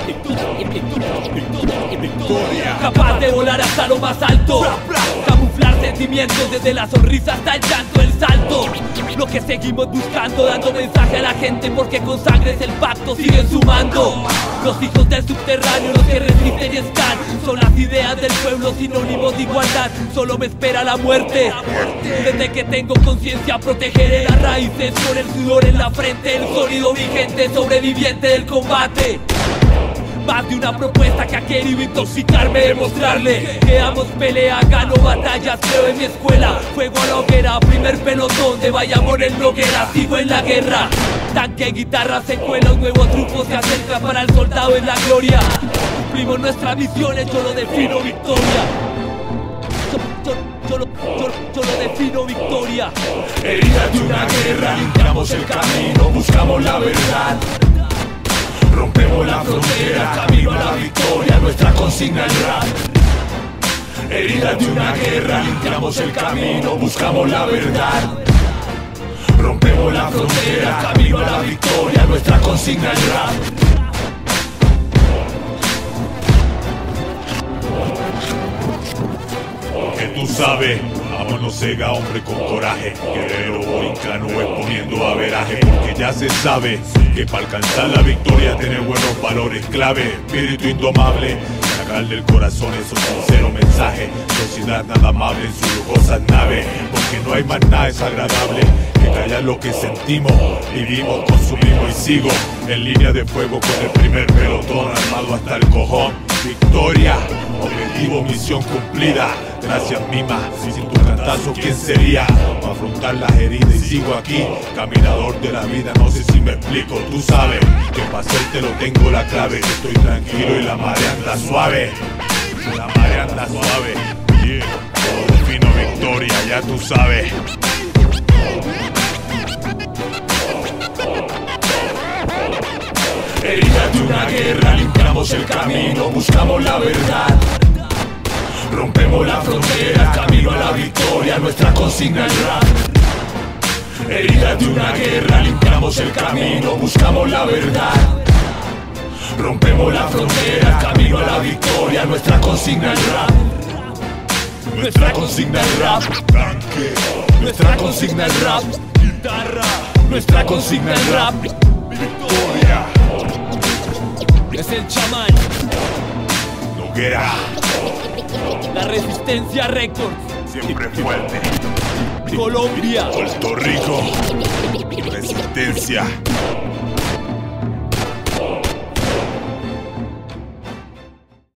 Victoria. Capaz de volar hasta lo más alto, camuflar sentimientos desde la sonrisa hasta el llanto, el salto. Lo que seguimos buscando, dando mensaje a la gente, porque con sangre es el pacto, siguen sumando. Los hijos del subterráneo, los que resisten y están, son las ideas del pueblo, sinónimos de igualdad. Solo me espera la muerte. Desde que tengo conciencia protegeré las raíces, con el sudor en la frente, el sólido vigente, sobreviviente del combate. Más de una propuesta que ha querido intoxicarme, demostrarle que damos pelea, gano batallas, creo en mi escuela. Fuego a la hoguera, primer pelotón de Bayamón en Noguera, sigo en la guerra. Tanque, guitarra, secuela, un nuevo truco se acerca para el soldado en la gloria. Cumplimos nuestras misiones, yo lo defino victoria. Yo lo defino victoria. Heridas de una guerra, limpiamos el camino, buscamos la verdad. Rompemos la frontera, camino a la victoria, nuestra consigna el rap. Heridas de una guerra, limpiamos el camino, buscamos la verdad. Rompemos la frontera, camino a la victoria, nuestra consigna el rap. Que tú sabes, vámonos cega, hombre con coraje. Guerrero borincano exponiendo averaje, porque ya se sabe que para alcanzar la victoria tener buenos valores clave. Espíritu indomable, sacar del corazón esos sinceros mensajes. Sociedad nada amable en sus lujosas naves, porque no hay más nada desagradable que callar lo que sentimos. Vivimos, consumimos y sigo en línea de fuego con el primer pelotón, armado hasta el cojón. Victoria, objetivo, misión cumplida. Gracias mima, sin tu cantazo ¿quién sería? Para afrontar las heridas y sigo aquí, caminador de la vida, no sé si me explico. Tú sabes que para hacértelo tengo la clave, que estoy tranquilo y la marea anda suave. La marea anda suave, yeah. Yo defino victoria, ya tú sabes. Heridas de una guerra, limpiamos el camino, buscamos la verdad. Rompemos la frontera, camino a la victoria, nuestra consigna el rap. Heridas de una guerra, limpiamos el camino, buscamos la verdad. Rompemos la frontera, camino a la victoria, nuestra consigna el rap. Nuestra consigna el rap. Tanque. Nuestra consigna el rap. Guitarra. Nuestra consigna el rap. Victoria. Es el chamán, Noguera. la Resistencia Records, Siempre fuerte. Colombia, Puerto Rico. Resistencia.